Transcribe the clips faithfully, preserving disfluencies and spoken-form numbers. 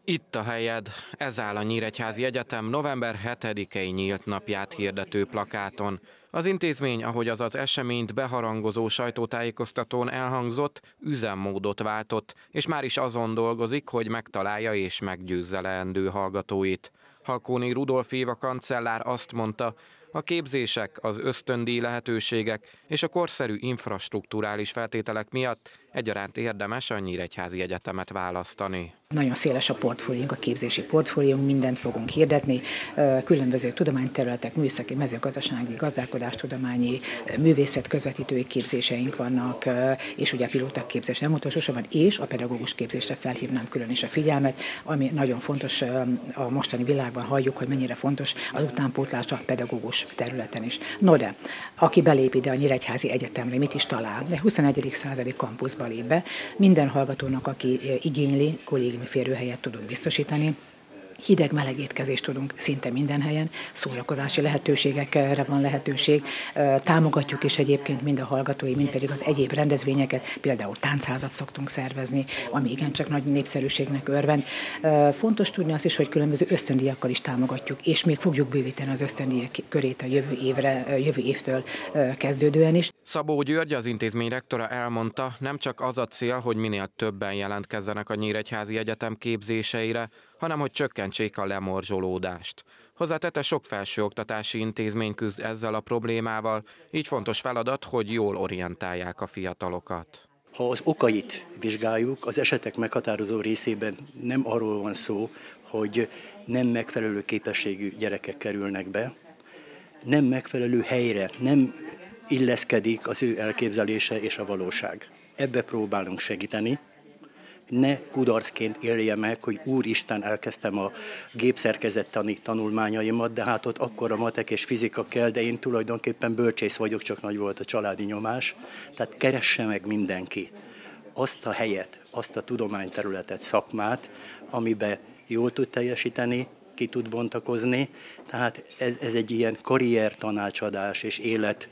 Itt a helyed, ez áll a Nyíregyházi Egyetem november hetedikei nyílt napját hirdető plakáton. Az intézmény, ahogy az az eseményt beharangozó sajtótájékoztatón elhangzott, üzemmódot váltott, és már is azon dolgozik, hogy megtalálja és meggyőzze leendő hallgatóit. Halkóni Rudolf Éva kancellár azt mondta, a képzések, az ösztöndíj lehetőségek és a korszerű infrastrukturális feltételek miatt egyaránt érdemes a Nyíregyházi Egyetemet választani. Nagyon széles a portfóliónk, a képzési portfóliónk, mindent fogunk hirdetni, különböző tudományterületek, műszaki, mezőgazdasági, gazdálkodástudományi, művészet közvetítői képzéseink vannak, és ugye a pilóták képzés nem utolsó sorban, és a pedagógus képzésre felhívnám külön is a figyelmet, ami nagyon fontos a mostani világban, halljuk, hogy mennyire fontos az utánpótlás a pedagógus területen is. No de, aki belép ide a Nyíregyházi Egyetemre, mit is talál? De huszonegyedik századi kampuszba lép be, minden hallgatónak, aki igényli, kollégiumi férőhelyet tudunk biztosítani, hideg-meleg étkezést tudunk szinte minden helyen, szórakozási lehetőségekre van lehetőség, támogatjuk is egyébként mind a hallgatói, mind pedig az egyéb rendezvényeket, például táncházat szoktunk szervezni, ami igencsak nagy népszerűségnek örvend. Fontos tudni azt is, hogy különböző ösztöndíjakkal is támogatjuk, és még fogjuk bővíteni az ösztöndíjak körét a jövő évre, jövő évtől kezdődően is. Szabó György, az intézmény rektora elmondta, nem csak az a cél, hogy minél többen jelentkezzenek a Nyíregyházi Egyetem képzéseire, hanem hogy csökkentsék a lemorzsolódást. Hozzátette, sok felsőoktatási intézmény küzd ezzel a problémával, így fontos feladat, hogy jól orientálják a fiatalokat. Ha az okait vizsgáljuk, az esetek meghatározó részében nem arról van szó, hogy nem megfelelő képességű gyerekek kerülnek be, nem megfelelő helyre, nem illeszkedik az ő elképzelése és a valóság. Ebbe próbálunk segíteni. Ne kudarcként élje meg, hogy úristen, elkezdtem a gépszerkezettani tanulmányaimat, de hát ott akkor a matek és fizika kell, de én tulajdonképpen bölcsész vagyok, csak nagy volt a családi nyomás. Tehát keresse meg mindenki azt a helyet, azt a tudományterületet, szakmát, amiben jól tud teljesíteni, ki tud bontakozni. Tehát ez, ez egy ilyen karrier tanácsadás és élet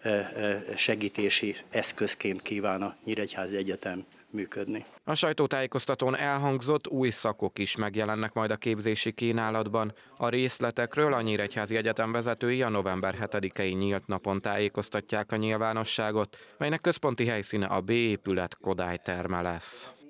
segítési eszközként kíván a Nyíregyházi Egyetem működni. A sajtótájékoztatón elhangzott, új szakok is megjelennek majd a képzési kínálatban. A részletekről a Nyíregyházi Egyetem vezetői a november hetedikei nyílt napon tájékoztatják a nyilvánosságot, melynek központi helyszíne a B épület Kodály terme lesz.